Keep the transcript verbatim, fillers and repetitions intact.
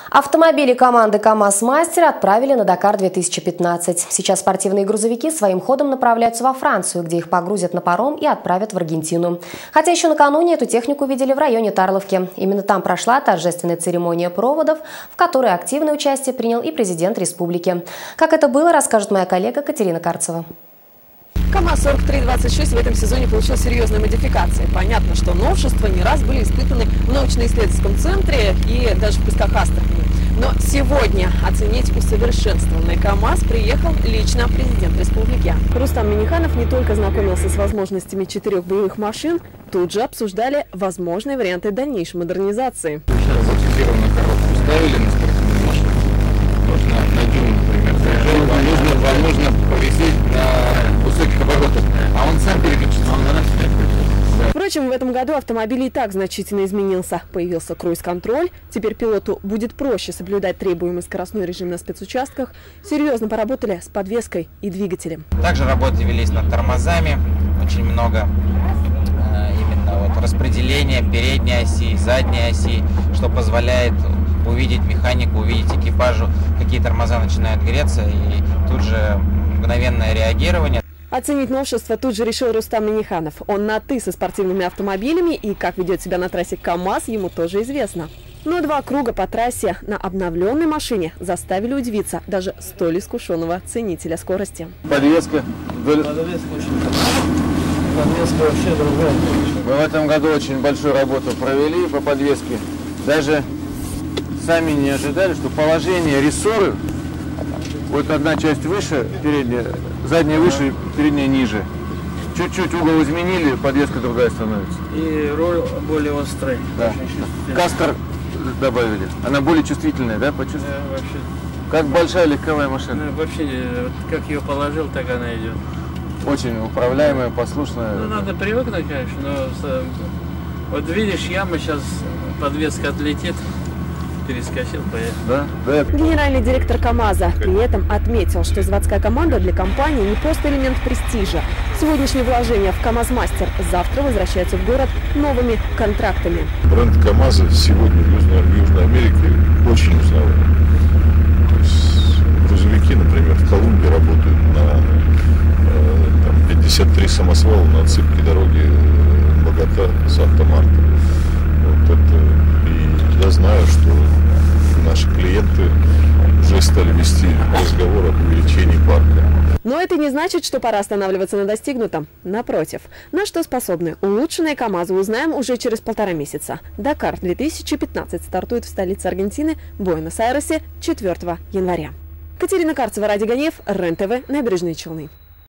Автомобили команды КамАЗ-Мастер отправили на Дакар две тысячи пятнадцать. Сейчас спортивные грузовики своим ходом направляются во Францию, где их погрузят на паром и отправят в Аргентину. Хотя еще накануне эту технику видели в районе Тарловки. Именно там прошла торжественная церемония проводов, в которой активное участие принял и президент республики. Как это было, расскажет моя коллега Катерина Карцева. КамАЗ сорок три двадцать шесть в этом сезоне получил серьезные модификации. Понятно, что новшества не раз были испытаны в научно-исследовательском центре и даже в песках Астрахани. Но сегодня оценить усовершенствованный КамАЗ приехал лично президент республики. Рустам Минниханов не только знакомился с возможностями четырех боевых машин, тут же обсуждали возможные варианты дальнейшей модернизации. Сейчас зафиксированную коробку ставили на спортивную машину. Нужно на дюйм, например, заезжать. Вам нужно, вам нужно повисеть на высоких оборотах, а он сам переключится. Он на нас. Впрочем, в этом году автомобиль и так значительно изменился. Появился круиз-контроль, теперь пилоту будет проще соблюдать требуемый скоростной режим на спецучастках. Серьезно поработали с подвеской и двигателем. Также работы велись над тормозами, очень много именно вот распределения передней оси, задней оси, что позволяет увидеть механику, увидеть экипажу, какие тормоза начинают греться, и тут же мгновенное реагирование. Оценить новшество тут же решил Рустам Минниханов. Он на «ты» со спортивными автомобилями, и как ведет себя на трассе КамАЗ, ему тоже известно. Но два круга по трассе на обновленной машине заставили удивиться даже столь искушенного ценителя скорости. Подвеска. Подвеска очень Подвеска вообще другая. Мы в этом году очень большую работу провели по подвеске. Даже сами не ожидали, что положение рессоры, вот одна часть выше, передняя, задняя выше, передняя ниже. Чуть-чуть угол изменили, подвеска другая становится. И руль более острый. Да. Кастер добавили. Она более чувствительная, да, почувствовали? Да, вообще. Как большая легковая машина. Ну, вообще, вот как ее положил, так она идет. Очень управляемая, послушная. Ну, надо привыкнуть, конечно, но вот видишь, яма сейчас, подвеска отлетит. Перескочил, поехал. Да? Да. Генеральный директор КамАЗа при этом отметил, что заводская команда для компании не просто элемент престижа. Сегодняшние вложения в КамАЗ-Мастер завтра возвращаются в город новыми контрактами. Бренд КамАЗа сегодня в Южной, в Южной Америке очень узнаваем. То есть грузовики, например, в Колумбии работают на э, там, пятьдесят три самосвала на отсыпке дороги Богота-Санта-Марта. Вот это. И я знаю, что наши клиенты уже стали вести разговор об увеличении парка. Но это не значит, что пора останавливаться на достигнутом. Напротив, на что способны улучшенные КамАЗы, узнаем уже через полтора месяца. Дакар две тысячи пятнадцать стартует в столице Аргентины, Буэнос-Айресе, четвёртого января. Катерина Карцева, Ради Ганеев, РЕН-ТВ, Набережные Челны.